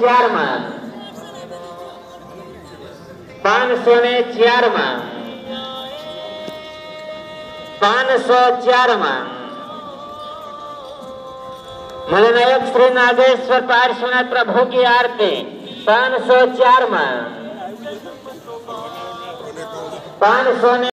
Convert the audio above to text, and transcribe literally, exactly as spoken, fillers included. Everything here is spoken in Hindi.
चार में पांच सौ ने चार में पांच सौ चार में मलनायक श्री नागेश्वर पार्श्वनाथ प्रभु की आरती पांच सौ चार में पांच सौ